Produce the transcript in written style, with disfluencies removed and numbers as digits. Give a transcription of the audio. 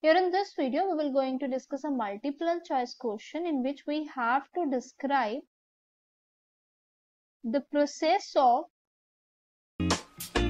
Here in this video, we will going to discuss a multiple choice question in which we have to describe the process of